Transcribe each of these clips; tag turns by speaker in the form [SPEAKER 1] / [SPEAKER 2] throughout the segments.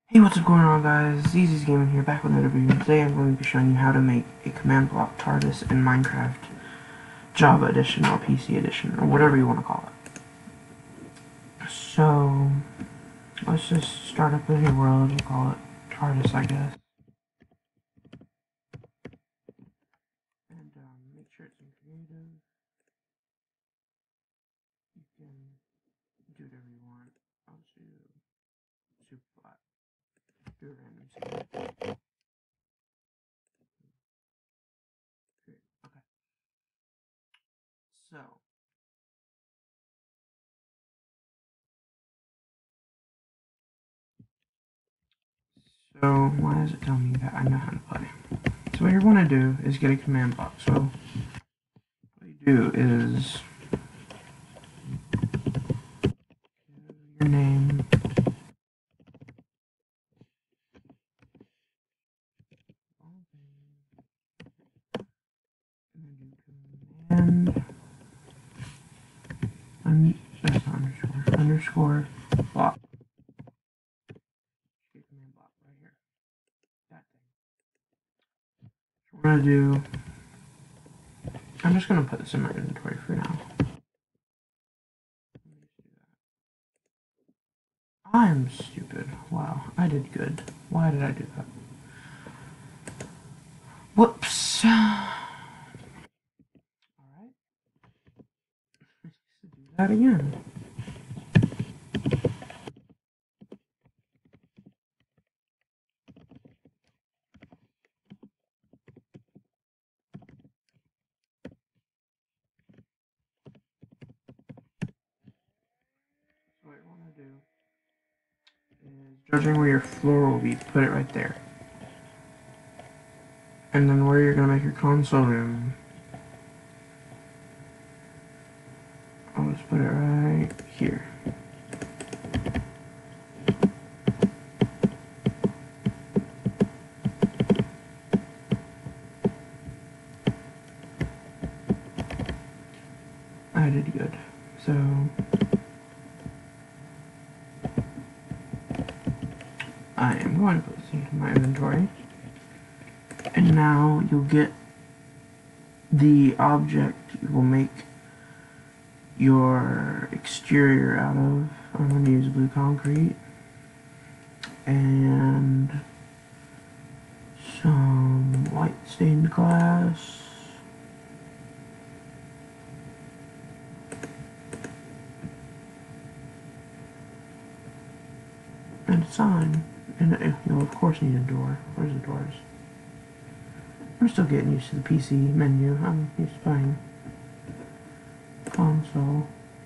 [SPEAKER 1] Hey, what's up going on, guys? Easy's Gaming here, back with another video. Today I'm going to be showing you how to make a command block TARDIS in Minecraft Java Edition or PC Edition, or whatever you want to call it. So, let's just start up a new world. We'll call it TARDIS, I guess. And make sure it's in creative. You can do whatever you want. I'll just do super flat. Do a random scene. Great. Okay. So, why is it telling me that I know how to play? So what you want to do is get a command block. So what you do is your name, and then do command that's underscore block. Get command block right here. That thing. So we're gonna do. I'm just gonna put this in my inventory for now. I'm stupid. Wow, I did good. Why did I do that? Whoops. Alright. Let's do that again. So what you want to do is, judging where your floor will be, put it right there. And then where you're gonna make your console room, I'll just put it right here. I did good. So I am going to put this into my inventory. And now you'll get the object you will make your exterior out of. I'm going to use blue concrete and some white stained glass. And a sign. And you'll of course need a door. Where's the doors? I'm still getting used to the PC menu. I'm used to playing console.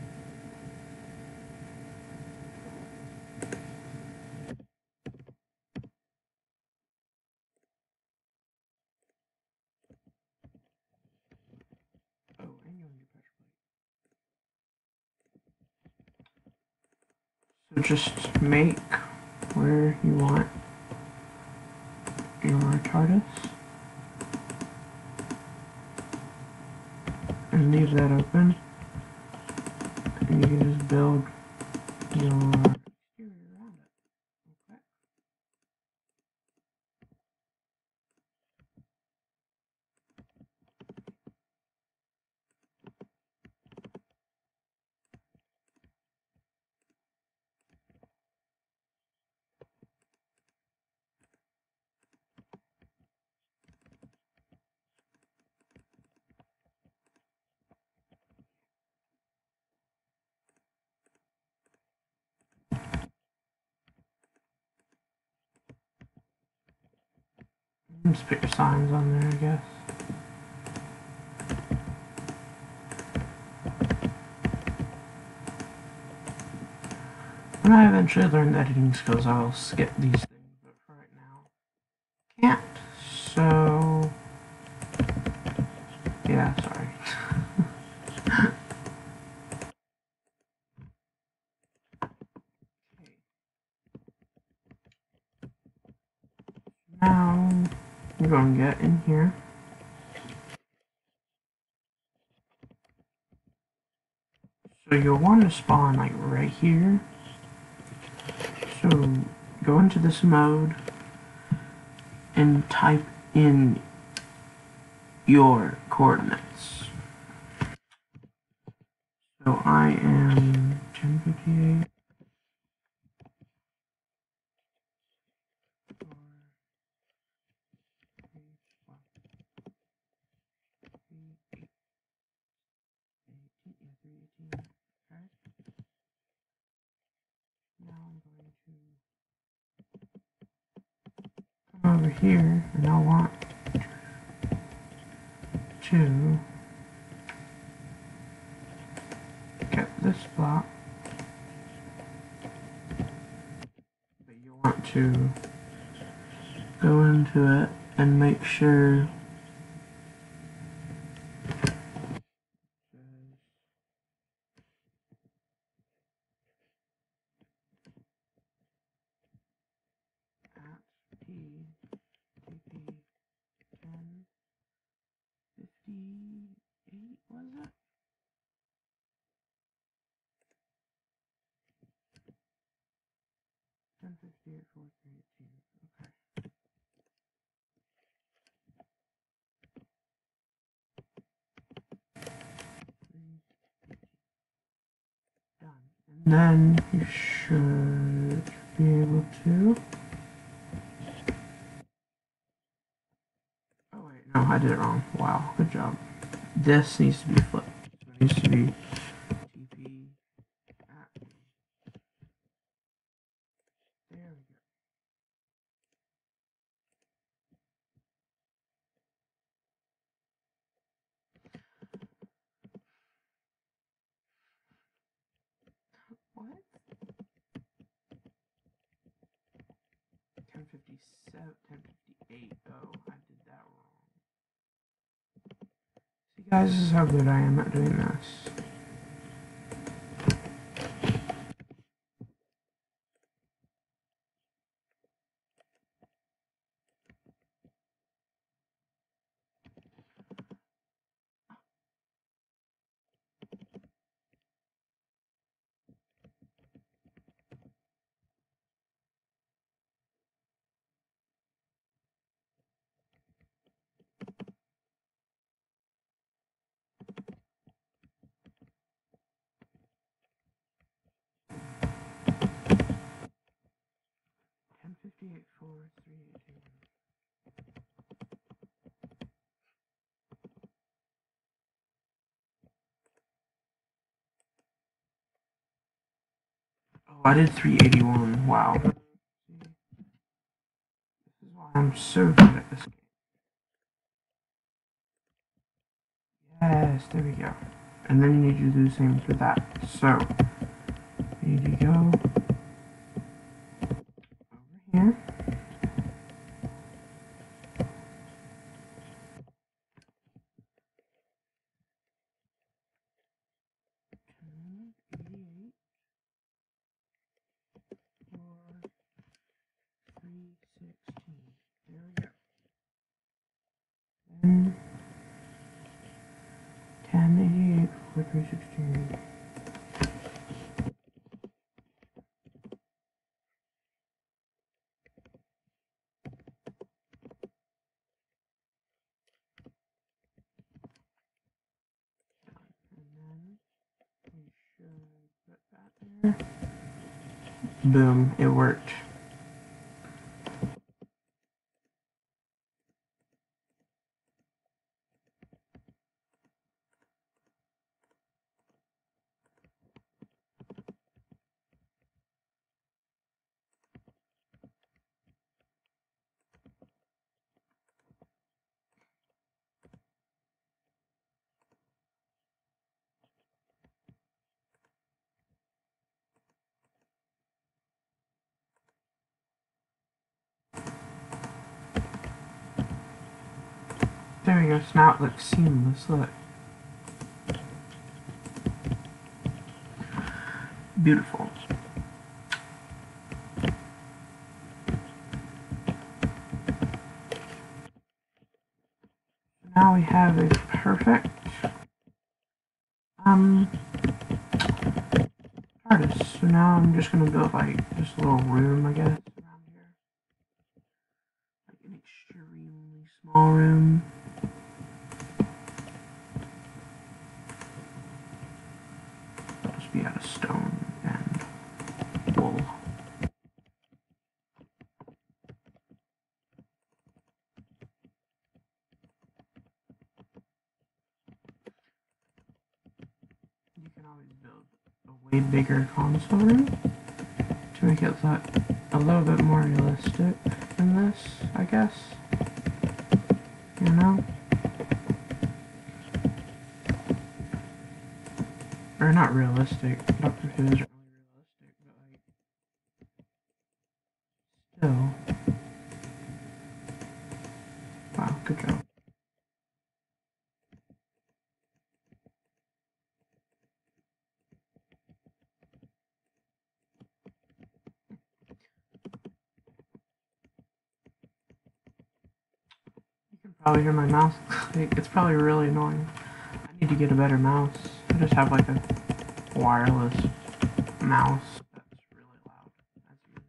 [SPEAKER 1] Oh, and you'll need pressure plate. So just make where you want your TARDIS and leave that open, and you can just build your exterior around it. Okay. Just put your signs on there, I guess. When I eventually learn the editing skills, I'll skip these things, but for right now, can't. So, yeah, sorry. Okay. Now, we're going to get in here. So you'll want to spawn like right here. So go into this mode and type in your coordinates. So I am 1058. Now I'm going to come over here and I want to get this block, but you want to go into it and make sure at P TP 1058 was it? Ten 58 4318. Okay. Done. And then you should be able to. Oh wait, no, I did it wrong. Wow, good job. This needs to be flipped. So it needs to be TP at. There we go. What? 1057, 1058. Oh, I did that wrong. See, guys, this is how good I am at doing this. Ten 58 4 318. Oh, I did 381. Wow. See, this is why I'm so good at this game. Yes, there we go. And then you need to do the same for that. So, you need to go over here. There we go. Then 1088 for 316. And then we should put that there. Boom, it worked. There we go, so now it looks seamless, look. Beautiful. Now we have a perfect TARDIS. So now I'm just gonna build like just a little room, I guess, around small room. Just be out of stone and wool. You can always build a way bigger console room to make it look a little bit more realistic than this, I guess. You know? Or not realistic. Doctor Who isn't really realistic, but like still. Wow, good job. You can probably hear my mouse. It's probably really annoying. I need to get a better mouse. I just have like a wireless mouse that's really loud. That's easy.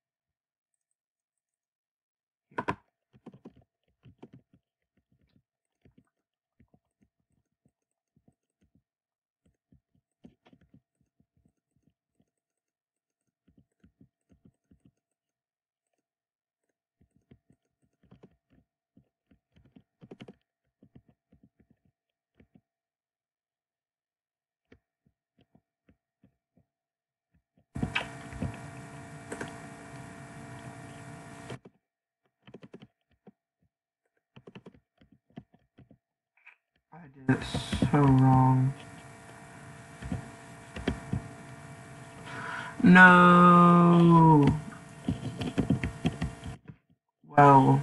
[SPEAKER 1] Here. I did it so wrong. No. Well,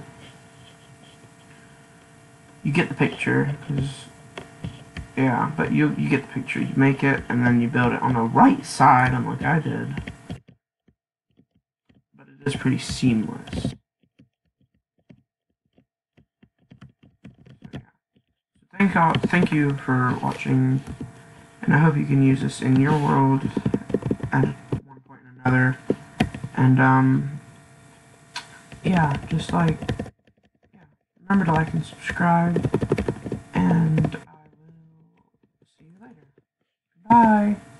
[SPEAKER 1] you get the picture, because yeah, but you get the picture. You make it, and then you build it on the right side, unlike I did. But it is pretty seamless. So, yeah. Thank you for watching, and I hope you can use this in your world at one point or another. And yeah, just like remember to like and subscribe, and I will see you later. Bye.